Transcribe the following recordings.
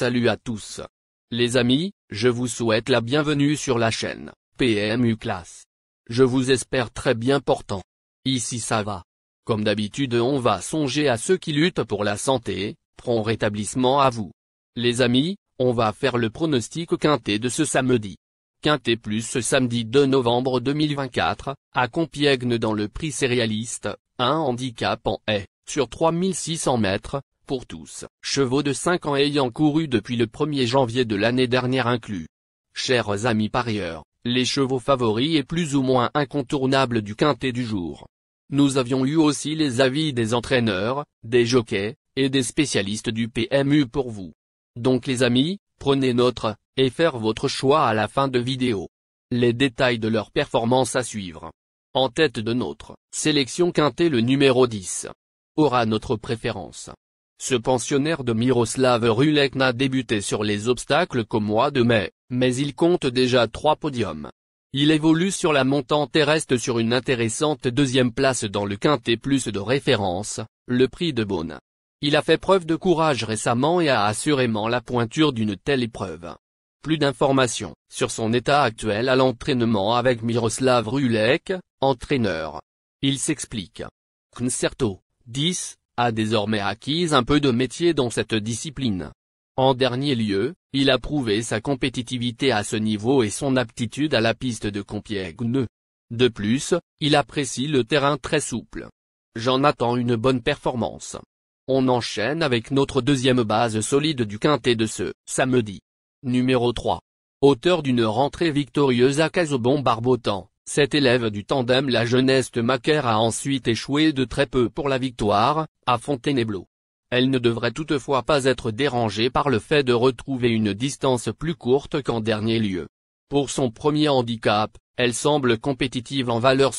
Salut à tous. Les amis, je vous souhaite la bienvenue sur la chaîne PMU Classe. Je vous espère très bien portant. Ici ça va. Comme d'habitude on va songer à ceux qui luttent pour la santé, prompt rétablissement à vous. Les amis, on va faire le pronostic quintet de ce samedi. Quintet plus ce samedi 2 novembre 2024, à Compiègne dans le prix céréaliste, un handicap en haie, sur 3600 mètres, pour tous, chevaux de 5 ans ayant couru depuis le 1er janvier de l'année dernière inclus. Chers amis parieurs, les chevaux favoris et plus ou moins incontournables du quintet du jour. Nous avions eu aussi les avis des entraîneurs, des jockeys, et des spécialistes du PMU pour vous. Donc les amis, prenez note, et faire votre choix à la fin de vidéo. Les détails de leur performance à suivre. En tête de notre sélection quintet le numéro 10. Aura notre préférence. Ce pensionnaire de Miroslav Rulek n'a débuté sur les obstacles qu'au mois de mai, mais il compte déjà 3 podiums. Il évolue sur la montante et reste sur une intéressante deuxième place dans le quintet plus de référence, le prix de Beaune. Il a fait preuve de courage récemment et a assurément la pointure d'une telle épreuve. Plus d'informations sur son état actuel à l'entraînement avec Miroslav Rulek, entraîneur. Il s'explique. Concerto, 10, a désormais acquis un peu de métier dans cette discipline. En dernier lieu, il a prouvé sa compétitivité à ce niveau et son aptitude à la piste de Compiègne. De plus, il apprécie le terrain très souple. J'en attends une bonne performance. On enchaîne avec notre deuxième base solide du quintet de ce samedi. Numéro 3. Auteur d'une rentrée victorieuse à Casaubon-Barbotan, cet élève du tandem La Jeunesse de Macaire a ensuite échoué de très peu pour la victoire, à Fontainebleau. Elle ne devrait toutefois pas être dérangée par le fait de retrouver une distance plus courte qu'en dernier lieu. Pour son premier handicap, elle semble compétitive en valeur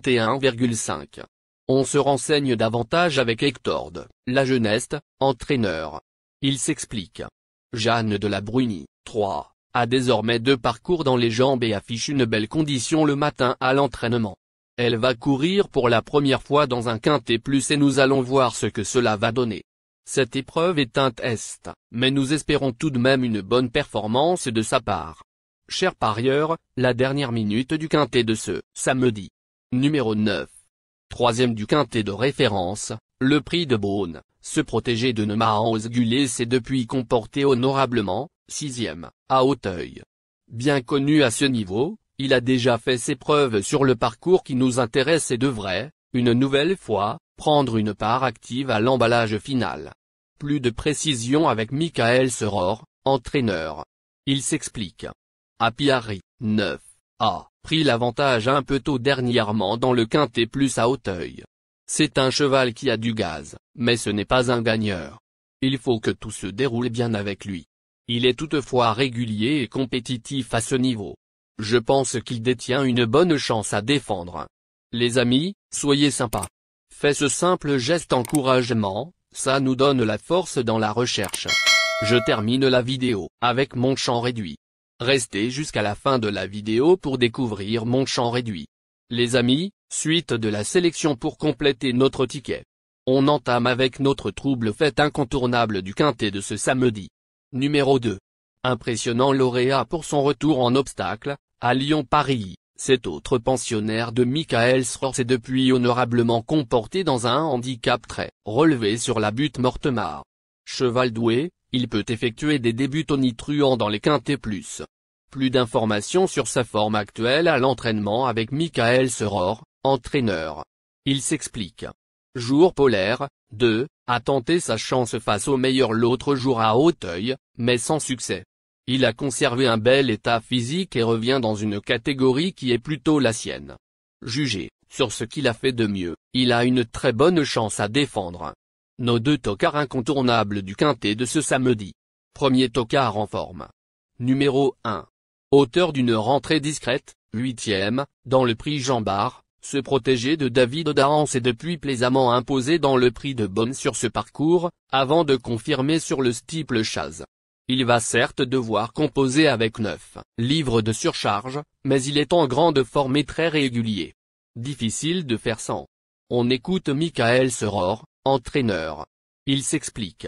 61,5. On se renseigne davantage avec Hector de La Jeunesse, entraîneur. Il s'explique. Jeanne de la Bruni, 3. A désormais 2 parcours dans les jambes et affiche une belle condition le matin à l'entraînement. Elle va courir pour la première fois dans un quintet plus et nous allons voir ce que cela va donner. Cette épreuve est un test, mais nous espérons tout de même une bonne performance de sa part. Chers parieurs, la dernière minute du quintet de ce samedi. Numéro 9. Troisième du quintet de référence, le prix de Beaune, ce protégé de Nemahaus-Gulé s'est depuis comporté honorablement, 6e, à Auteuil. Bien connu à ce niveau, il a déjà fait ses preuves sur le parcours qui nous intéresse et devrait, une nouvelle fois, prendre une part active à l'emballage final. Plus de précision avec Michael Seror, entraîneur. Il s'explique. Apiari, 9, a pris l'avantage un peu tôt dernièrement dans le quintet plus à Auteuil. C'est un cheval qui a du gaz, mais ce n'est pas un gagneur. Il faut que tout se déroule bien avec lui. Il est toutefois régulier et compétitif à ce niveau. Je pense qu'il détient une bonne chance à défendre. Les amis, soyez sympas. Faites ce simple geste encouragement, ça nous donne la force dans la recherche. Je termine la vidéo avec mon champ réduit. Restez jusqu'à la fin de la vidéo pour découvrir mon champ réduit. Les amis, suite de la sélection pour compléter notre ticket. On entame avec notre trouble fête incontournable du quintet de ce samedi. Numéro 2. Impressionnant lauréat pour son retour en obstacle, à Lyon-Paris, cet autre pensionnaire de Michael Seror s'est depuis honorablement comporté dans un handicap très relevé sur la butte Mortemart. Cheval doué, il peut effectuer des débuts tonitruants dans les quintets plus. Plus d'informations sur sa forme actuelle à l'entraînement avec Michael Seror, entraîneur. Il s'explique. Jour polaire, 2, a tenté sa chance face au meilleur l'autre jour à Auteuil, mais sans succès. Il a conservé un bel état physique et revient dans une catégorie qui est plutôt la sienne. Jugé, sur ce qu'il a fait de mieux, il a une très bonne chance à défendre. Nos 2 tocards incontournables du quintet de ce samedi. Premier tocard en forme. Numéro 1. Auteur d'une rentrée discrète, 8e, dans le prix Jean Bart, ce protégé de David Dahan s'est depuis plaisamment imposé dans le prix de Beaune sur ce parcours, avant de confirmer sur le steeple Chase. Il va certes devoir composer avec 9 livres de surcharge, mais il est en grande forme et très régulier. Difficile de faire sans. On écoute Michael Seror, entraîneur. Il s'explique.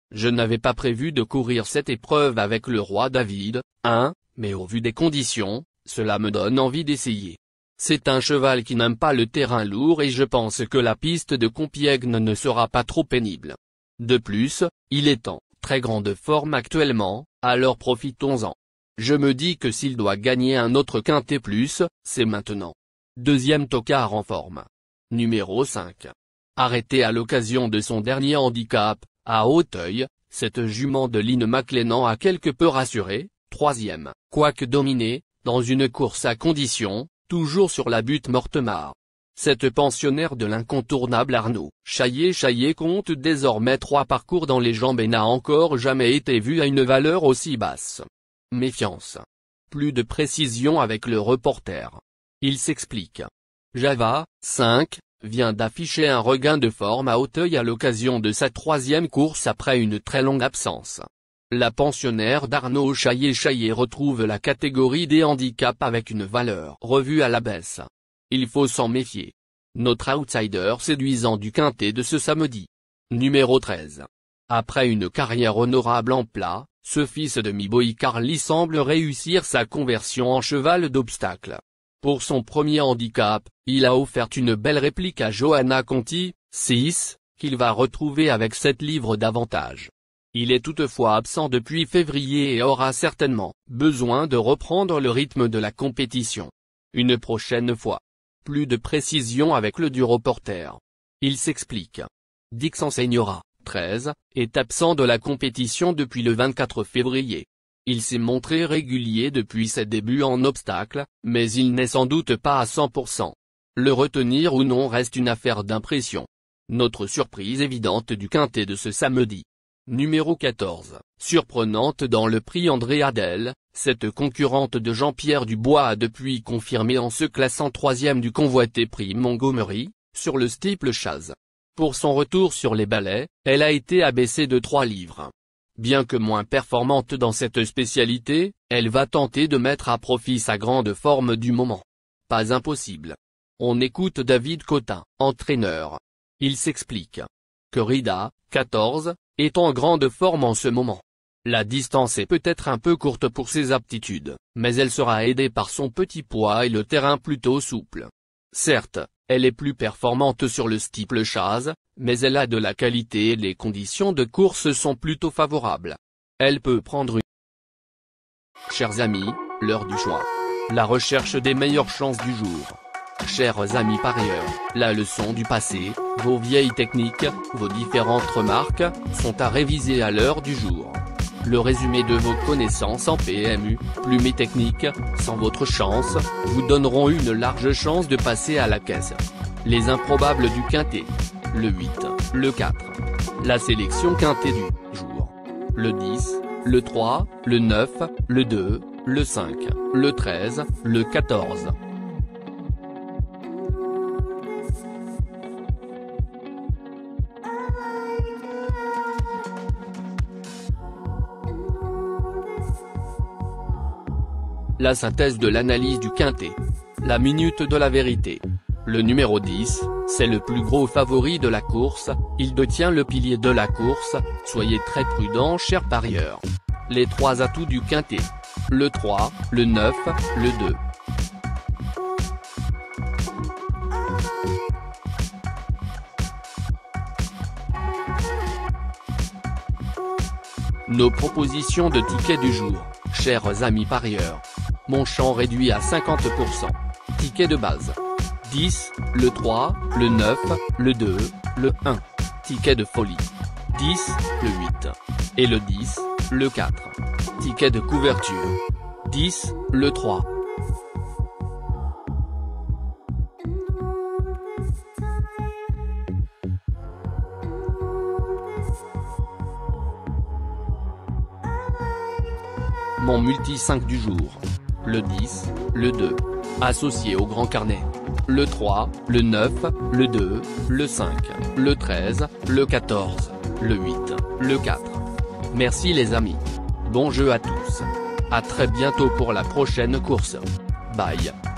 Je n'avais pas prévu de courir cette épreuve avec le roi David, mais au vu des conditions, cela me donne envie d'essayer. C'est un cheval qui n'aime pas le terrain lourd et je pense que la piste de Compiègne ne sera pas trop pénible. De plus, il est en très grande forme actuellement, alors profitons-en. Je me dis que s'il doit gagner un autre quintet plus, c'est maintenant. Deuxième tocard en forme. Numéro 5. Arrêté à l'occasion de son dernier handicap, à Auteuil, cette jument de Lynn McLennan a quelque peu rassuré, troisième, quoique dominé, dans une course à condition, toujours sur la butte Mortemart. Cette pensionnaire de l'incontournable Arnaud Chaillet compte désormais 3 parcours dans les jambes et n'a encore jamais été vue à une valeur aussi basse. Méfiance. Plus de précision avec le reporter. Il s'explique. Java, 5, vient d'afficher un regain de forme à Auteuil à l'occasion de sa 3e course après une très longue absence. La pensionnaire d'Arnaud Chaillet retrouve la catégorie des handicaps avec une valeur revue à la baisse. Il faut s'en méfier. Notre outsider séduisant du quintet de ce samedi. Numéro 13. Après une carrière honorable en plat, ce fils de Miboy Carly semble réussir sa conversion en cheval d'obstacle. Pour son premier handicap, il a offert une belle réplique à Johanna Conti, 6, qu'il va retrouver avec 7 livres d'avantage. Il est toutefois absent depuis février et aura certainement besoin de reprendre le rythme de la compétition. Une prochaine fois. Plus de précision avec le du reporter. Il s'explique. Dix Enseigneura, 13, est absent de la compétition depuis le 24 février. Il s'est montré régulier depuis ses débuts en obstacle, mais il n'est sans doute pas à 100%. Le retenir ou non reste une affaire d'impression. Notre surprise évidente du quintet de ce samedi. Numéro 14, surprenante dans le prix André Adel, cette concurrente de Jean-Pierre Dubois a depuis confirmé en se classant 3e du convoité prix Montgomery, sur le steeplechase. Pour son retour sur les balais, elle a été abaissée de 3 livres. Bien que moins performante dans cette spécialité, elle va tenter de mettre à profit sa grande forme du moment. Pas impossible. On écoute David Cotin, entraîneur. Il s'explique. Corrida, 14, est en grande forme en ce moment. La distance est peut-être un peu courte pour ses aptitudes, mais elle sera aidée par son petit poids et le terrain plutôt souple. Certes, elle est plus performante sur le steeplechase, mais elle a de la qualité et les conditions de course sont plutôt favorables. Elle peut prendre une... Chers amis, l'heure du choix. La recherche des meilleures chances du jour. Chers amis parieurs, la leçon du passé, vos vieilles techniques, vos différentes remarques, sont à réviser à l'heure du jour. Le résumé de vos connaissances en PMU, plumes et techniques, sans votre chance, vous donneront une large chance de passer à la caisse. Les improbables du quintet. Le 8, le 4. La sélection quintet du jour. Le 10, le 3, le 9, le 2, le 5, le 13, le 14. La synthèse de l'analyse du quintet. La minute de la vérité. Le numéro 10, c'est le plus gros favori de la course, il détient le pilier de la course, soyez très prudents chers parieurs. Les 3 atouts du quintet. Le 3, le 9, le 2. Nos propositions de tickets du jour, chers amis parieurs. Monchant réduit à 50%. Ticket de base. 10, le 3, le 9, le 2, le 1. Ticket de folie. 10, le 8. Et le 10, le 4. Ticket de couverture. 10, le 3. Mon multi 5 du jour. Le 10, le 2. Associé au grand carnet. Le 3, le 9, le 2, le 5, le 13, le 14, le 8, le 4. Merci les amis. Bon jeu à tous. À très bientôt pour la prochaine course. Bye.